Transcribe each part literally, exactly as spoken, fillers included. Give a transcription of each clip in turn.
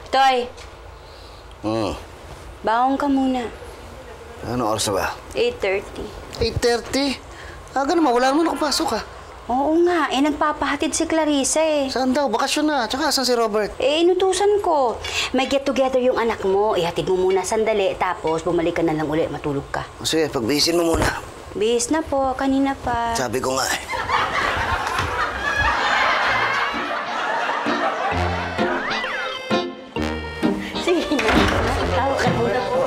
Toy. Hmm. Bangon ka muna. Ano oras na ba? eight thirty. eight thirty? Aga naman, wala naman nakapasok ah. Oo nga, eh nagpapahatid si Clarissa eh. Saan daw? Bakasyon na. Tsaka saan si Robert? Eh, inutusan ko. May get-together yung anak mo. Ihatid mo muna sandali, tapos bumalik ka na lang ulit, matulog ka. Sige, pagbihisin mo muna. Bihis na po, kanina pa. Sabi ko nga eh. Sige na, tawag ka muna po.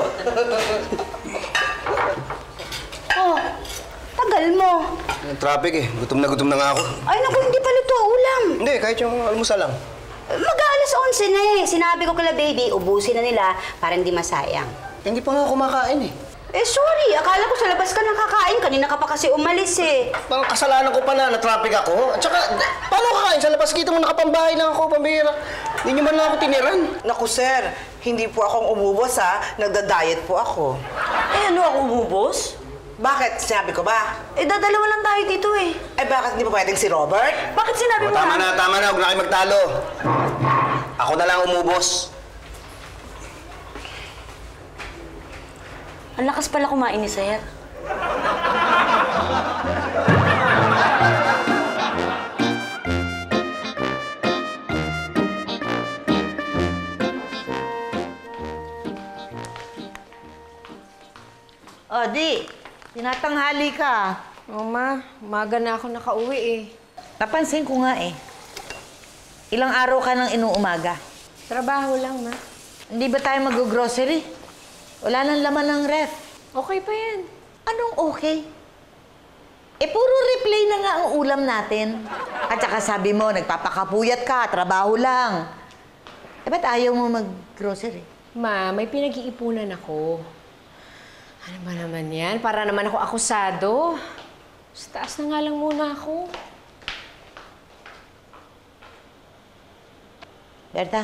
Oh, tagal mo. Yung traffic eh. Gutom na gutom na nga ako. Ay, naku, hindi pa luto ulam. Hindi, kahit yung almusal lang. Mag-aalas onse na eh. Sinabi ko kala baby, ubusin na nila para hindi masayang. Hindi pa nga kumakain eh. Eh, sorry. Akala ko sa labas ka nakakain. Kanina ka pa kasi umalis eh. Parang kasalanan ko pa na na-traffic ako. At saka, paano kakain sa labas? Kita mo nakapambahay lang ako, pambihira. Hindi nyo man lang ako tiniran. Naku, sir. Hindi po akong umubos, ha. Nagda-diet po ako. Eh, ano ako umubos? Bakit? Sinabi ko ba? Eh, dadalawa lang tayo dito eh. Ay, bakit hindi pa pwedeng si Robert? Bakit sinabi O, mo tama ha? na, tama na. Huwag na kayo magtalo. Ako na lang umubos. Ang lakas pala kumain ni Sir. O, Di. Tinatanghali ka. Oo, Ma. Umaga na ako nakauwi eh. Napansin ko nga eh. Ilang araw ka nang inuumaga. Trabaho lang, Ma. Hindi ba tayo mag-grocery? Wala nang laman ng ref. Okay pa yan. Anong okay? Eh, puro replay na nga ang ulam natin. At saka sabi mo, nagpapakapuyat ka, trabaho lang. Eh, ba't ayaw mo mag-grocery? Ma, may pinag-iipunan ako. Ano ba naman yan? Para naman ako akusado. Sa taas na nga lang muna ako. Berta?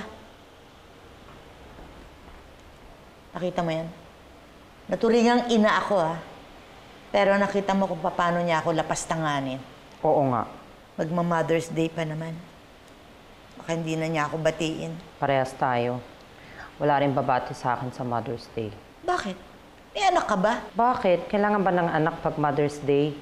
Nakita mo yan? Naturingang ina ako, ha? Pero nakita mo kung paano niya ako lapastanganin. Oo nga. Magma-Mother's Day pa naman. Baka hindi na niya ako batiin. Parehas tayo. Wala rin babati sa akin sa Mother's Day. Bakit? May anak ka ba? Bakit? Kailangan ba ng anak pag Mother's Day?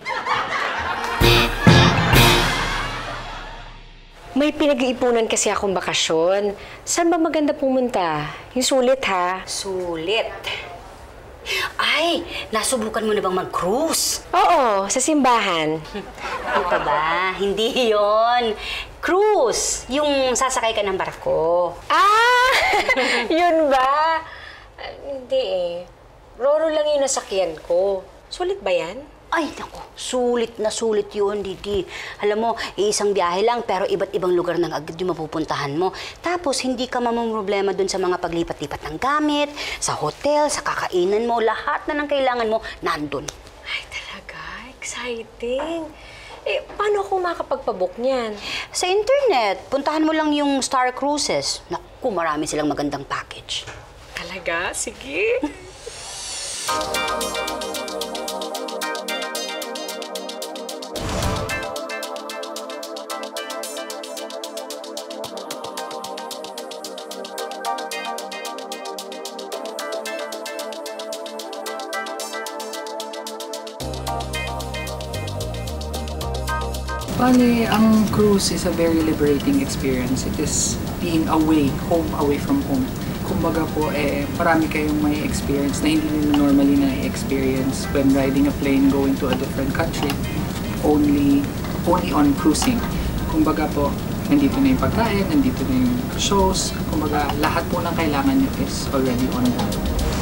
May pinag-iipunan kasi akong bakasyon. Saan ba maganda pumunta? Yung sulit, ha? Sulit. Ay, nasubukan mo na bang mag-cruise? Oo, sa simbahan. Ano pa ba? Hindi yon. Cruise. Yung sasakay ka ng barko. Ah! Yun ba? Ah, hindi eh. Roro lang yung nasakyan ko. Sulit ba yan? Ay, naku, sulit na sulit yun, Deedee. Alam mo, isang biyahe lang, pero iba't ibang lugar nang agad yung mapupuntahan mo. Tapos, hindi ka mamamroblema dun sa mga paglipat-lipat ng gamit, sa hotel, sa kakainan mo, lahat na ng kailangan mo, nandun. Ay, talaga? Exciting. Eh, paano ako makapagpabook niyan? Sa internet, puntahan mo lang yung Star Cruises. Naku, marami silang magandang package. Talaga? Sige. Bale, ang cruise is a very liberating experience. It is being away, home away from home. Kumbaga po, eh, marami kayong may experience na hindi nyo normally na-experience when riding a plane going to a different country. Only, only on cruising. Kumbaga po, nandito na yung pagkain, nandito na yung shows. Kumbaga, lahat po ng kailangan nyo is already on board.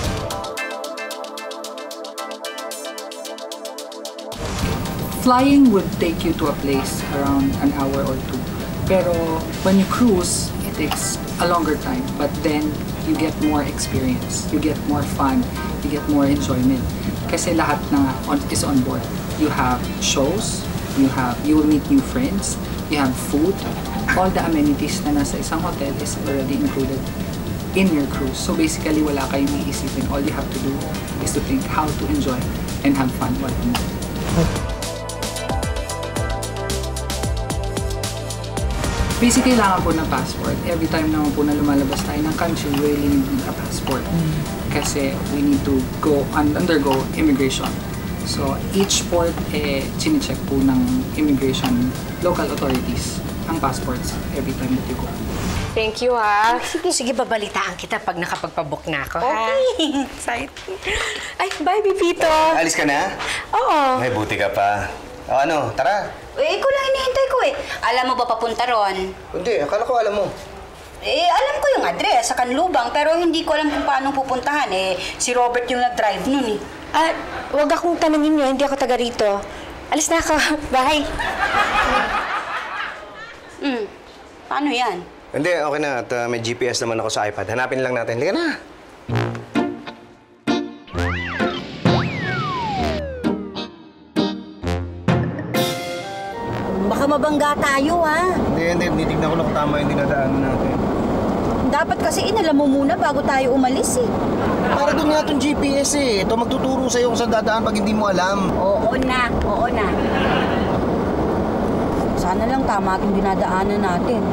Flying would take you to a place around an hour or two. Pero when you cruise, it takes a longer time. But then, you get more experience. You get more fun. You get more enjoyment. Kasi lahat na on, is on board. You have shows. You have, you will meet new friends. You have food. All the amenities na nasa isang hotel is already included in your cruise. So basically, wala kayong iisipin. All you have to do is to think how to enjoy and have fun while on board. Basically, kailangan po ng passport. Every time naman po na lumalabas tayo ng country, we really need a passport. Kasi we need to go un- undergo immigration. So, each port, eh, chinecheck po ng immigration local authorities ang passports every time that you go. Thank you, ha. Sige, sige, babalitaan kita pag nakapagpabook na ako, ha? Okay. Exciting. Ay, bye, Pepito. Alis ka na? Oo. May buti ka pa. O ano, tara. Eh, ikaw lang hinihintay ko eh. Alam mo ba papunta ron? Hindi, akala ko alam mo. Eh, alam ko yung address sa Kanlubang, pero hindi ko alam kung paano pupuntahan. Eh, si Robert yung nag-drive nun eh. Ah, wag akong tanungin niyo, hindi ako taga rito. Alis na ako. Bye. Hmm, paano yan? Hindi, okay na. At uh, may G P S naman ako sa iPad. Hanapin lang natin. Halika na. Baka mabangga tayo, ha? Hindi, hindi. Tinitignan ko lang kung tama yung dinadaanan natin. Dapat kasi inalam mo muna bago tayo umalis, eh. Para doon nga itong G P S eh. Ito magtuturo sa'yo kung saan dadaan pag hindi mo alam. Oo na, oo na. Sana lang tama itong dinadaanan natin.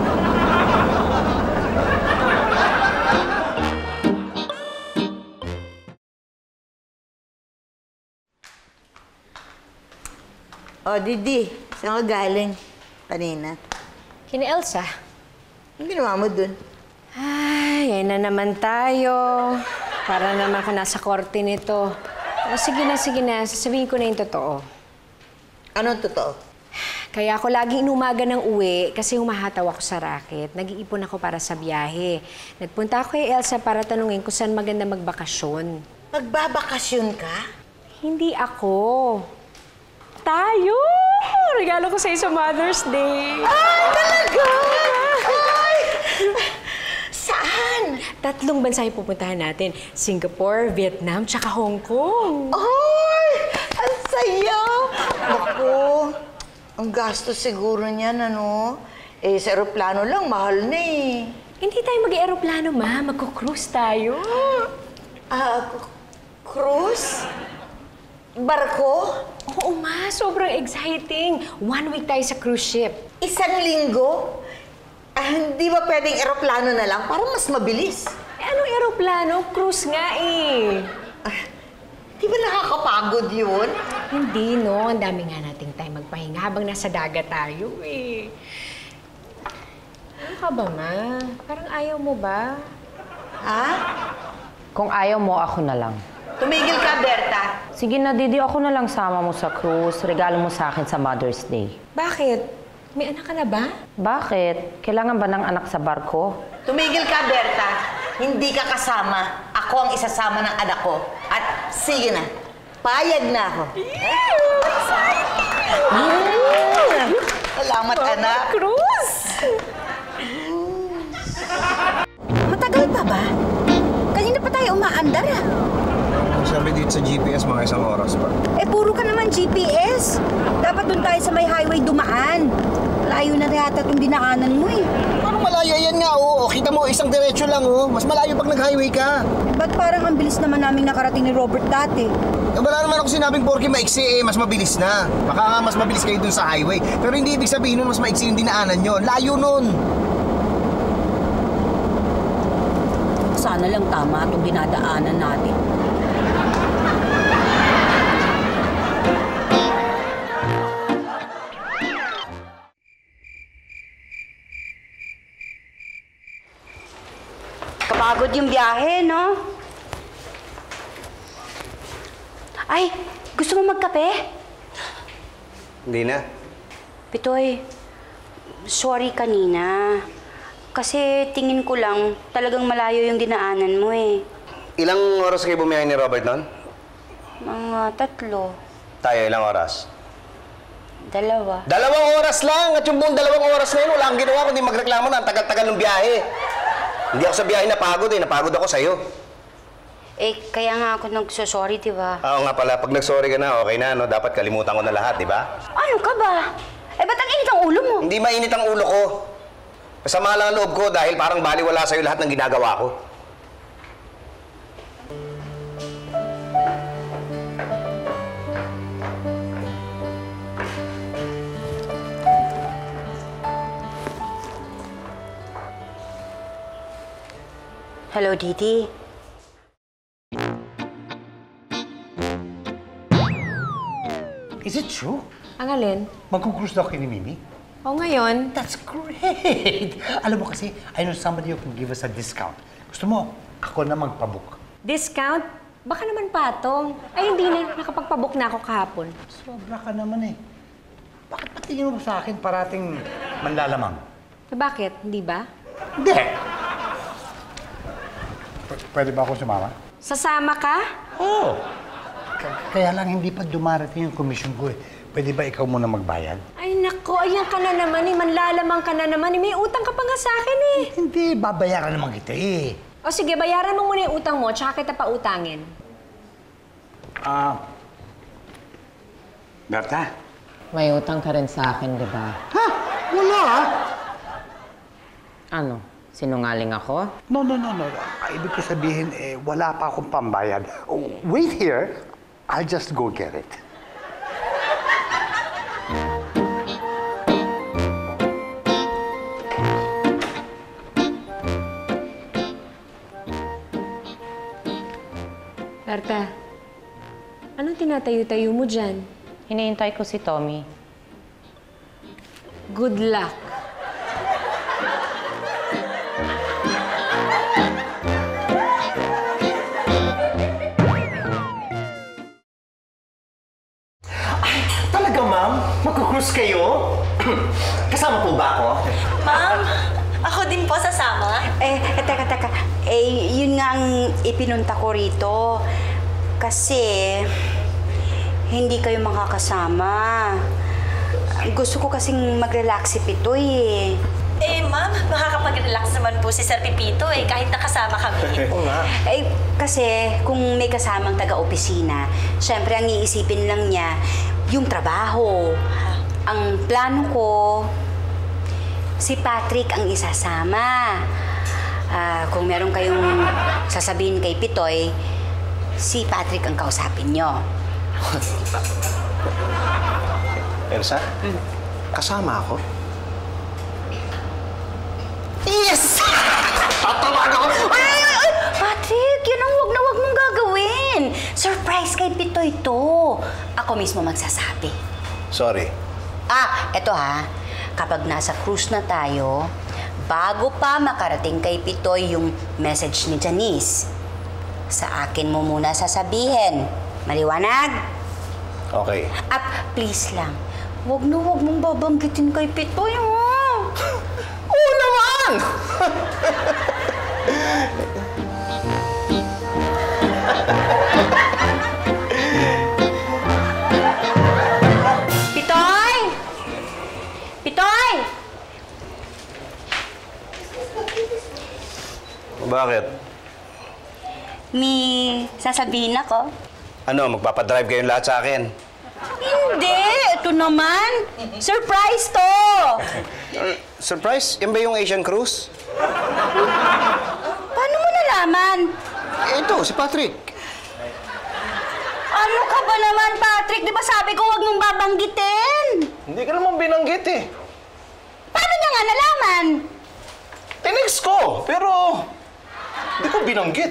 Oh, Deedee, saan ka galing kanina? Kini Elsa. Ang ginawa mo dun? Ay, yan na naman tayo. Para naman ako nasa korte nito. O, sige na, sige na. Sasabihin ko na yung totoo. Ano totoo? Kaya ako lagi inumaga ng uwi kasi humahataw ako sa racket. Nag-iipon ako para sa biyahe. Nagpunta ako kay Elsa para tanungin kung saan maganda magbakasyon. Magbabakasyon ka? Hindi ako. Tayo! Regalo ko sa'yo sa Mother's Day. Ay, talaga? Ay! Saan? Tatlong bansa yung pupuntahan natin. Singapore, Vietnam, tsaka Hong Kong. Ay! Ang saya! Naku, ang gastos siguro niyan, ano? Eh, sa aeroplano lang, mahal na eh. Hindi tayo mag-aeroplano, ma. Magko-cruise tayo. Ah, cruise? Barko? Oo, ma. Sobrang exciting. One week tayo sa cruise ship. Isang linggo? Ah, hindi ba pwedeng aeroplano na lang para mas mabilis? Eh, anong aeroplano? Cruise nga eh. Ah, di ba nakakapagod yun? Hindi, no. Ang dami nga nating time magpahinga habang nasa dagat tayo eh. Ano ka ba, ma? Parang ayaw mo ba? Ha? Kung ayaw mo, ako na lang. Tumigil ka, Berta. Sige na, Deedee, ako na lang sama mo sa cruise. Regalo mo sa akin sa Mother's Day. Bakit? May anak ka na ba? Bakit? Kailangan ba ng anak sa barko? Tumigil ka, Berta. Hindi ka kasama. Ako ang isasama ng anak ko. At sige na, payag na ako. Mm. Salamat, anak. Cruise! Matagal pa ba? Kanina pa tayo umaandar, ah. Sabi dito sa G P S, mga isang oras pa. Eh, puro ka naman G P S. Dapat doon tayo sa may highway dumaan. Layo na yata itong dinaanan mo, eh. Parang malayo yan nga, oo. Kita mo, isang diretso lang, oh. Mas malayo pag nag-highway ka. Ba't parang ang bilis naman naming nakarating ni Robert dati? Eh, wala naman ako sinabing porke maiksi, eh, mas mabilis na. Baka nga mas mabilis kayo dun sa highway. Pero hindi ibig sabihin nun mas maiksi yung dinaanan nyo. Layo nun. Sana lang tama itong dinadaanan natin. Kapagod yung biyahe, no? Ay, gusto mo magkape? Hindi na. Pitoy, sorry kanina. Kasi tingin ko lang, talagang malayo yung dinaanan mo eh. Ilang oras kayo bumiyahe ni Robert nun? Mga tatlo, Tayo, ilang oras? dalawa. Dalawang oras lang! At yung buong dalawang oras na yun, wala akong ginawa kundi magreklamo na ang tagal-tagal ng biyahe. Hindi ako sa biyahe napagod eh, napagod ako sa'yo. Eh, kaya nga ako nagsosorry, di ba? Oo nga pala, pag nag-sorry ka na, okay na, no? Dapat kalimutan ko na lahat, di ba? Ano ka ba? Eh, ba't ang init ang ulo mo? Hindi mainit ang ulo ko. Masama lang ang loob ko dahil parang baliwala sa'yo lahat ng ginagawa ko. Hello, Deedee. Is it true? Ang alin? Magkukrus daw kayo ni Mimi? O ngayon? That's great! Alam mo kasi, I know somebody who can give us a discount. Gusto mo, ako na magpabook. Discount? Baka naman patong. Ay, hindi na. Nakapagpabook na ako kahapon. Sobra ka naman eh. Bakit patingin mo sa akin parating manlalamang? Eh, bakit? Hindi ba? Hindi! P- pwede ba ako sumama? Sasama ka? Oo! K- kaya lang hindi pa dumarating yung commission ko eh. Pwede ba ikaw muna magbayad? Ay, nako. Ayan ka na naman eh. Manlalamang ka na naman eh. May utang ka pa nga sa akin eh. Hindi, babayaran naman kita eh. O sige, bayaran mo muna yung utang mo, tsaka kita pa utangin. Ah... Berta? May utang ka rin sa akin, di ba? Ha? Wala ah! Ano? Sinungaling ako? No, no, no, no. Ah, ibig ko sabihin, eh, wala pa akong pambayad. Oh, wait here. I'll just go get it. Berta, anong tinatayo-tayo mo dyan? Hinihintay ko si Tommy. Good luck. Talaga, ma'am? Magkukrus kayo? Kasama po ba ako? Ma'am, ako din po sasama. Eh, eh, teka, teka. Eh, yun nga ang ipinunta ko rito. Kasi, hindi kayo makakasama. Gusto ko kasing mag-relax si Pitoy eh. Eh, ma'am, makakapag-relax naman po si Sir Pepito eh, kahit nakasama kami. Oo nga. Eh, kasi kung may kasamang taga-opisina, syempre ang iisipin lang niya yung trabaho. Ang plano ko, si Patrick ang isasama. Ah, kung meron kayong sasabihin kay Pitoy, si Patrick ang kausapin nyo. Elsa? Hmm. Kasama ako? Yes! Tatawag ako! Ay, ay, ay! Patrick, yun ang wag na wag mong gagawin. Surprise kay Pitoy to. Ako mismo magsasabi. Sorry. Ah, eto ha. Kapag nasa cruise na tayo, bago pa makarating kay Pitoy yung message ni Janice, sa akin mo muna sasabihin. Maliwanag? Okay. At please lang, wag na wag mong babanggitin kay Pitoy, ha? Oo naman! Pitoy! Pitoy! Bakit? May sasabihin ako. Ano, magpapadrive kayong lahat sa akin? Hindi! Ito naman! Surprise to! Surprise? Yan ba yung Asian cruise? Paano mo nalaman? Ito, si Patrick. Ano ka ba naman, Patrick? Di ba sabi ko huwag mong babanggitin? Hindi ka naman binanggit eh. Paano niya nga nalaman? Tinext ko, pero hindi ko binanggit.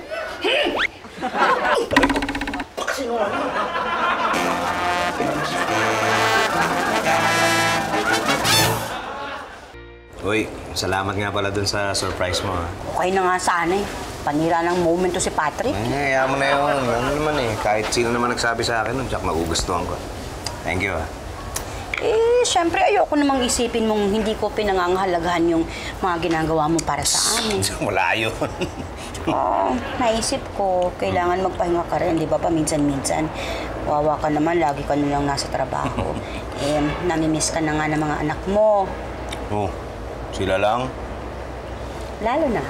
Uy, salamat nga pala dun sa surprise mo, ha? Okay na nga sana eh. Panira ng moment to si Patrick. Ay, kaya mo na yun. Ano naman eh. Kahit sino naman nagsabi sa akin, tsak magugustuhan ko. Thank you, ha? Eh, syempre ayoko namang isipin mong hindi ko pinangangahalagahan yung mga ginagawa mo para sa amin. Wala yun. Oo, naisip ko, kailangan magpahinga ka rin, di ba, paminsan-minsan. Wawa ka naman, lagi ka nilang nasa trabaho. Eh, namimiss ka na nga ng mga anak mo. Oh, sila lang? Lalo na.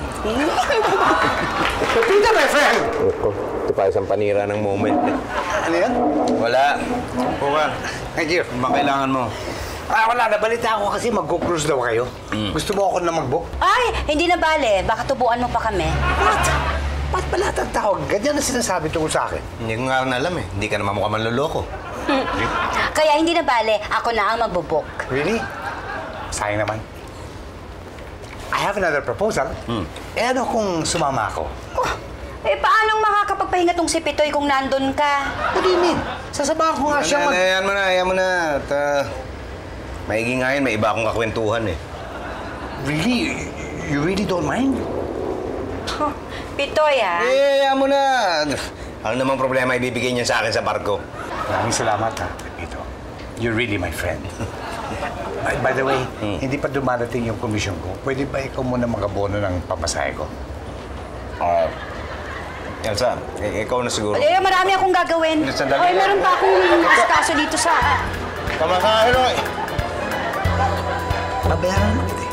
Pepito, my friend! Ito pa isang panira ng moment. Ano yan? Wala. Upo ka. Thank you. Ano ba kailangan mo? Ah, wala. Nabalita ako kasi mag-cruise daw kayo. Mm. Gusto mo ako na mag-book? Ay, hindi na bale. Baka tubuan mo pa kami. What? Ba't ba lahat ng tao? Ganyan na sinasabi tungkol sa akin. Hindi ko nga alam eh. Hindi ka naman mukhang manloloko. Kaya hindi na bale. Ako na ang magbubuk. Really? Sayang naman. I have another proposal. Hmm. Eh ano kung sumama ako? Oh, eh, paano makakapagpahinga tong si Pitoy kung nandun ka? What do you mean? Sasabahan ko nga siya mag... Ayan mo na, ayan mo na. At, uh, maigi nga yun, may iba akong kakwentuhan eh. Really? You really don't mind? Oh, Pitoy, ah. Eh, ayan mo na. Ano namang problema ibibigay niya sa akin sa barko? Maraming salamat, ha, Pepito. You're really my friend. by, by the way, Hmm. hindi pa dumarating yung komisyon ko. Pwede ba ikaw muna mag-abono ng pamasahe ko? Ah, Elsa, eh, ikaw na siguro. Eh, marami akong gagawin. Sandali Ay, lang. meron pa akong kaso dito sa... Pamasahe, Roy! Babayaran naman kita eh.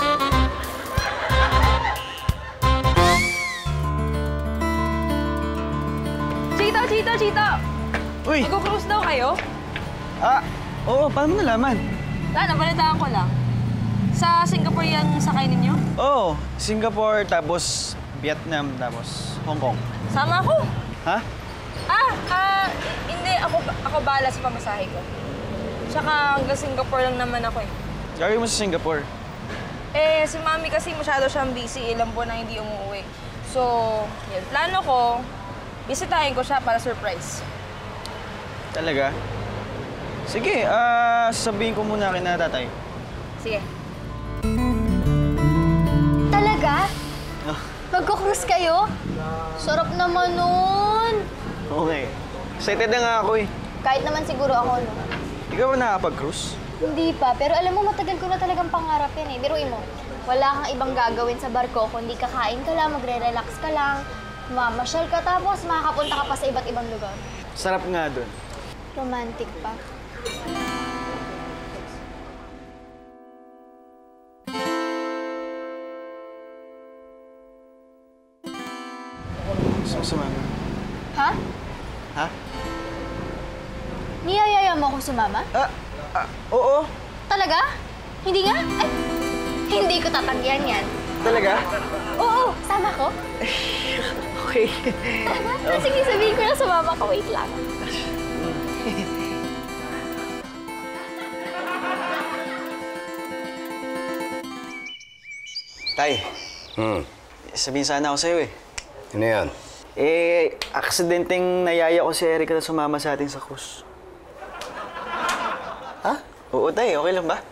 Chito, Chito, Chito! Uy! Mag-cruise daw kayo? Ah, oo, paano mo nalaman? Ah, nabalitaan ko lang. Sa Singapore yan sakay ninyo? Oo, Singapore, tapos Vietnam, tapos Hong Kong. Sama ako. Ha? Ah, ah, hindi. Ako, ako bahala sa pamasahe ko. Tsaka hanggang Singapore lang naman ako eh. Gagawin mo sa Singapore. Eh, si Mami kasi masyado siyang busy. Ilang buwan na hindi umuwi. So, yun. Plano ko, bisitahin ko siya para surprise. Talaga? Sige, ah, sasabihin ko muna kina tatay. Sige. Talaga? Ah. Magkukruise kayo? Sarap naman nun. Okay. Excited na nga ako eh. Kahit naman siguro ako, no? Ikaw ba nakakapag-cruise? Hindi pa, pero alam mo, matagal ko na talagang pangarap yan eh. Biruin mo, wala kang ibang gagawin sa barko, kundi kakain ka lang, magre-relax ka lang, mamasyal ka, tapos makakapunta ka pa sa iba't ibang lugar. Sarap nga dun. Romantic pa. Sumama. Ha? Ha? Niyayaya mo ako sumama? Ah, ah, oo. Talaga? Hindi nga? Ay, hindi ko tatanggihan yan. Talaga? Oo, sama ko. Okay. Talaga? Oh. Sige, sabihin ko na sumama ka. Wait lang. Tay, Hmm. sabihin sana ako sa'yo eh. Ano yan? Eh, aksidenteng nayaya ko si Erica na sumama sa atin sa cruise. Ha? Oo, tay. Okay lang ba?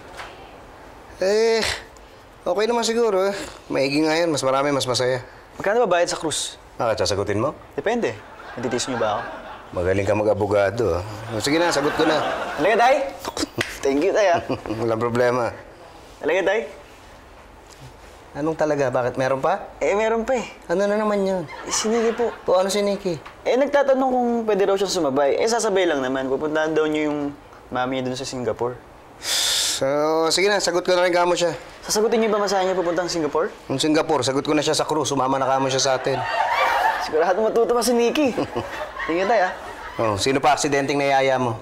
Eh, okay naman siguro eh. Maigi nga yan. Mas marami, mas masaya. Magkano ba bayad sa cruise? Bakit, sasagutin mo? Depende. Natitis niyo ba ako? Magaling ka mag-abogado. ah. Sige na, sagot ko na. Talaga, tay? Thank you, tay, ah. Walang problema. Talaga, tay? Anong talaga? Bakit? Meron pa? Eh, meron pa eh. Ano na naman yun? Eh, si Nikki po. O ano si Nikki? Eh, nagtatanong kung pwede raw siyang sumabay. Eh, sasabay lang naman. Pupuntahan daw niyo yung mami niya dun sa Singapore. So, sige na, sagot ko na rin kamo siya. Sasagutin niyo ba masahe niya pupuntang Singapore? Yung Singapore, sagot ko na siya sa cruise. Sumama na kamo siya sa atin. Sigurado matutuwa si Nikki. Tingin tayo, ah. Oh, sino pa aksidenteng nayaya mo?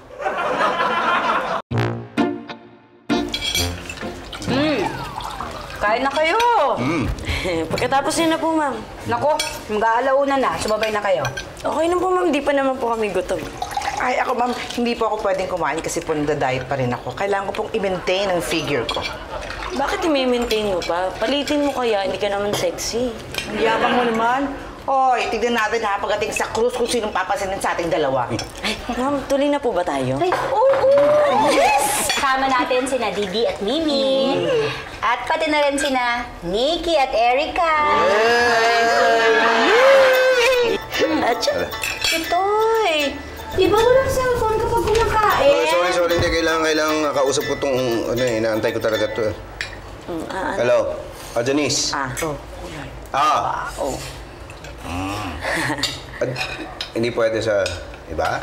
Kain na kayo. Mm. Pagkatapos niyo na po, ma'am. Nako, mag-aalauna na. Sumabay na kayo. Okay na po, ma'am. Di pa naman po kami gutom. Ay, ako ma'am, hindi po ako pwedeng kumain kasi po nagda-diet pa rin ako. Kailangan ko pong i-maintain ang figure ko. Bakit i-maintain mo pa? Palitin mo kaya, hindi ka naman sexy. Ang yabang mo naman. Hoy, tignan natin ha, pagdating sa cruise kung sinong papasinin sa ating dalawa. Ay, ma'am, tuloy na po ba tayo? Ay, oo! Oh, yes! Kasama natin sina Deedee at Mimi. Mm. At pati na rin sina Nikki at Erica. At siya. Itoy! Di ba walang cellphone kapag kumakain? Oh, sorry, sorry. Hindi. Kailangan, kailangan kausap ko itong, ano eh, inaantay ko talaga ito. Mm, ah, Hello? Ah, Janice? Ah, oh. Ah! Oh. Mm. Ad, hindi pwede sa iba?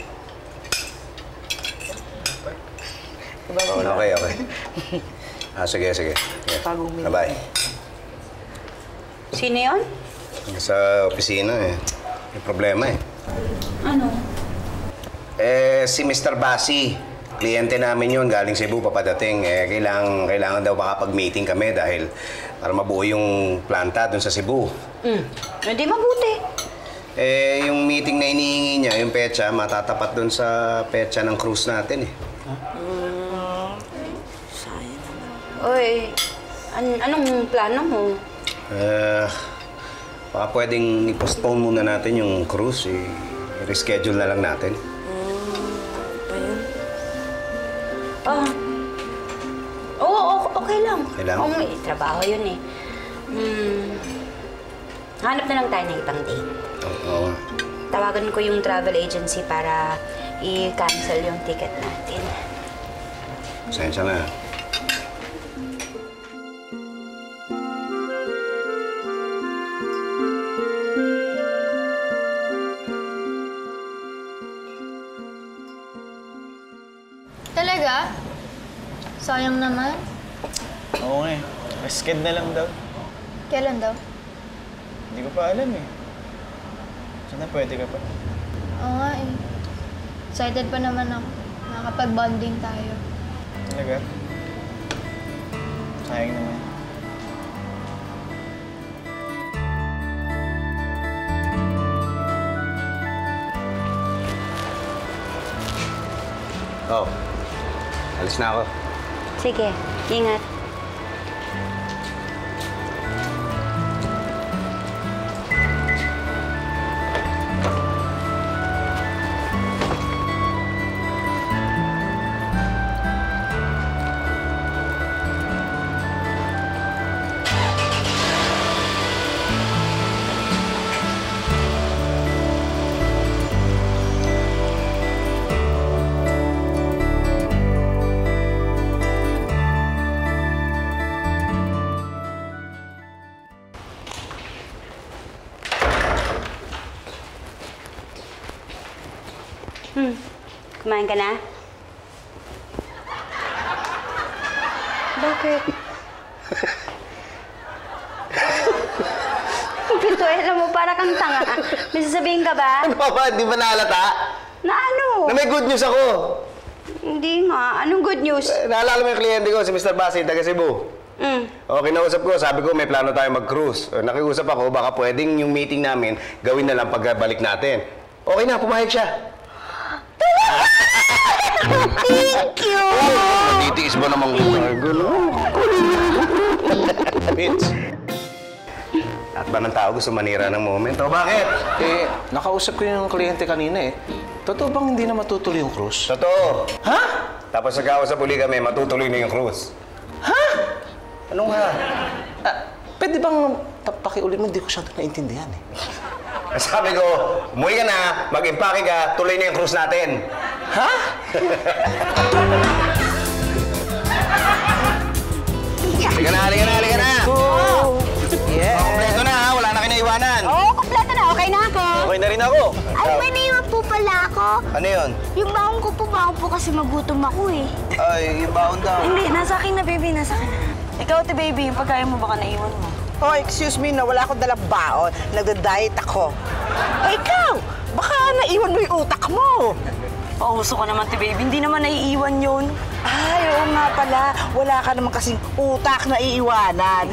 Iba Oh, okay, okay. Ah, sige, sige. Yeah. Bye-bye. Sino yun? Sa opisina eh. May problema eh. Ano? Eh, si Mister Basi. Kliyente namin yun, galing Cebu, papadating. Eh, kailangan, kailangan daw makapag-meeting kami dahil para mabuo yung planta dun sa Cebu. Hmm, hindi mabuti. Eh, yung meeting na inihingi niya, yung petsa, matatapat dun sa petsa ng cruise natin eh. Hmm. Sayang naman. Uy, An anong plano mo? Eh, baka pwedeng i-postpone muna natin yung cruise. I-reschedule na lang natin. Ah. Oo, okay lang. Okay lang? Oo, may trabaho yun eh. Hmm. Hanap na lang tayo ng ibang date. Oo. Tawagan ko yung travel agency para i-cancel yung ticket natin. Pasensya na. Talaga? Sayang naman. Oo nga eh. Risked na lang daw. Kailan daw? Hindi ko pa alam eh. Sana pwede ka pa. Oo nga eh. Excited pa naman ako. Nakapag-bonding tayo. Talaga? Sayang naman. Oh, alis na ako. Sige, ingat. Hmm. Kumain ka na? Bakit? Pito, alam mo, para kang tanga. May sasabihin ka ba? Ano ba? Di ba naalata? Na ano? Na may good news ako. Hindi nga. Anong good news? Eh, naalala mo yung kliyente ko, si Mister Basi, taga Cebu. Mm. O, kinausap ko, sabi ko may plano tayo mag-cruise. O, nakiusap ako, baka pwedeng yung meeting namin gawin na lang pagbalik natin. Okay na, pumayag siya. Thank you! Oh, natitiis ba namang gulo? Mitch. At ba ng tao gusto manira ng moment? O bakit? Eh, nakausap ko yung kliyente kanina eh. Totoo bang hindi na matutuloy yung cruise? Totoo. Ha? Tapos nagkausap uli kami, matutuloy na yung cruise. Ha? Anong ha? Ah, pwede bang pakiulit mo? Hindi ko siya naintindihan eh. Sabi ko, umuwi ka na, mag-impake ka, tuloy na yung cruise natin. Ha? Halika na, halika na, halika na! Oh! Yeah! Kompleto na ha, wala na kinaiwanan. Oo, oh, kompleto na. Okay na ako. Okay na rin ako. Ay, may naiwan po pala ako. Ano yun? Yung baon ko po, baon po kasi magutom ako eh. Ay, yung baon daw. Hindi, nasa akin na, baby. Nasa akin na. Ikaw, te, baby, yung pagkain mo baka naiwan mo. Oh, excuse me na wala akong dalang baon. Nagda-diet ako. Eh, ikaw! Baka naiwan mo yung utak mo. Pauso ka naman, te, baby. Hindi naman naiiwan yun. Ay, oo nga pala. Wala ka naman kasing utak na iiwanan.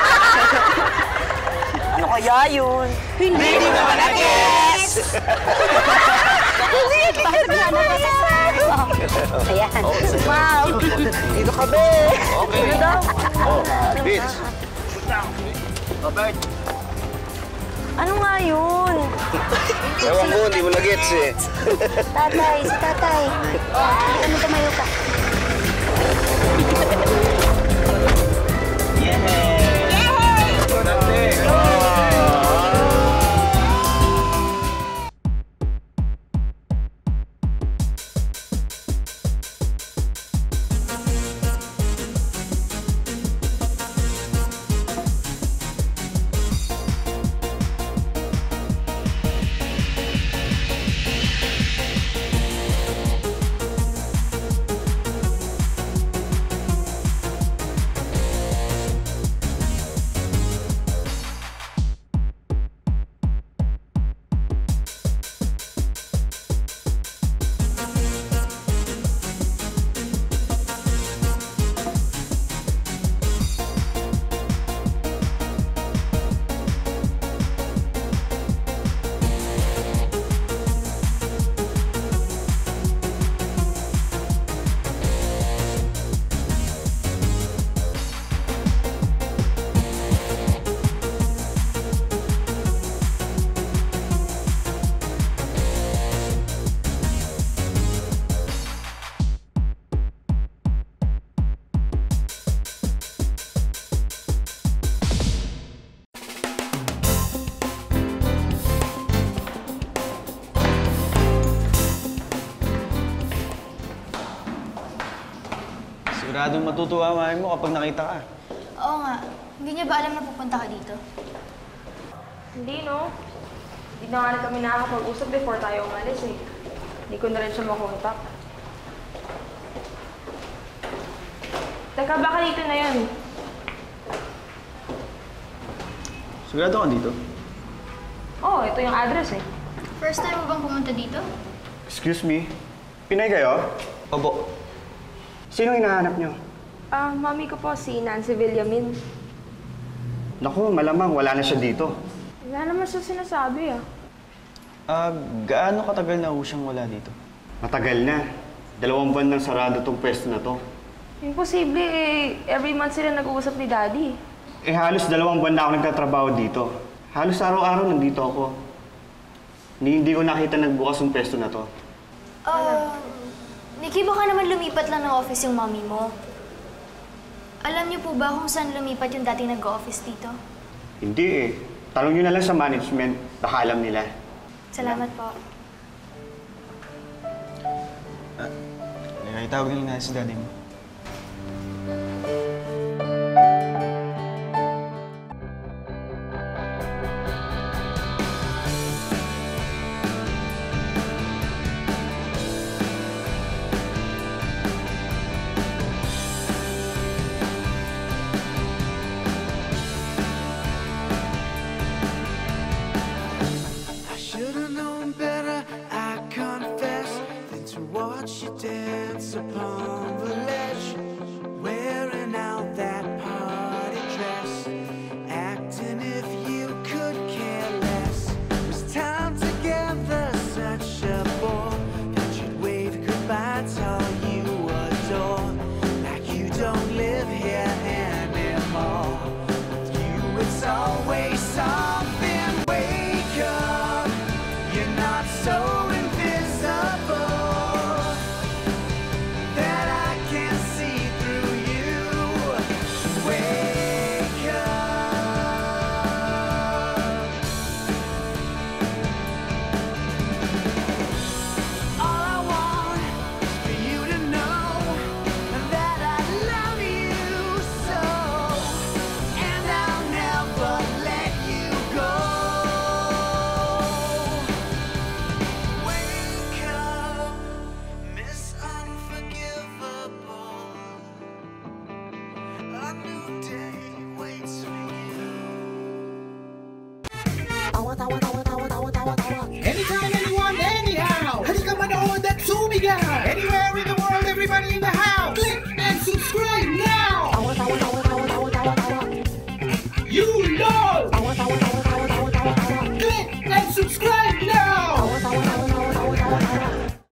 Ano kaya yun? Hindi mo naman na-guess! Hindi, hindi ka naman Ayan. Ma'am, dito kami. Okay. Ano daw? Oh, Bitch. Robert. Ano nga yun? Ewan ko, hindi mo na-gets eh. Tatay, si tatay. Ano tumayo ka? Siguradong matutuwa ang mami mo kapag nakita ka. Oo nga. Hindi niya ba alam na pupunta ka dito? Hindi, no? Hindi na nga rin kami nakakapag-usap before tayo umalis eh. Hindi ko na rin siya makontak. Teka, baka dito na yun. Sigurado ka dito? Oo, oh, ito yung address eh. First time mo bang pumunta dito? Excuse me? Pinay kayo? Opo. Sino hinahanap nyo? Ah, mami ko po, si Nancy Villamin. Naku, malamang wala na siya dito. Wala naman siya sinasabi ah. Ah, gaano katagal na ho siyang wala dito? Matagal na. Dalawang buwan nang sarado tong pwesto na to. Imposible eh. Every month sila nag-uusap ni Daddy. Eh halos dalawang buwan na ako nagtatrabaho dito. Halos araw-araw nandito ako. Ni hindi ko nakita nagbukas yung pwesto na to. Uh, Nikki, baka naman lumipat lang ng office yung mommy mo. Alam niyo po ba kung saan lumipat yung dating nag-office dito? Hindi eh. Tanong nyo na lang sa management. Baka alam nila. Salamat po. Ah, nakitawag nila na si daddy mo. I want, I want, I want.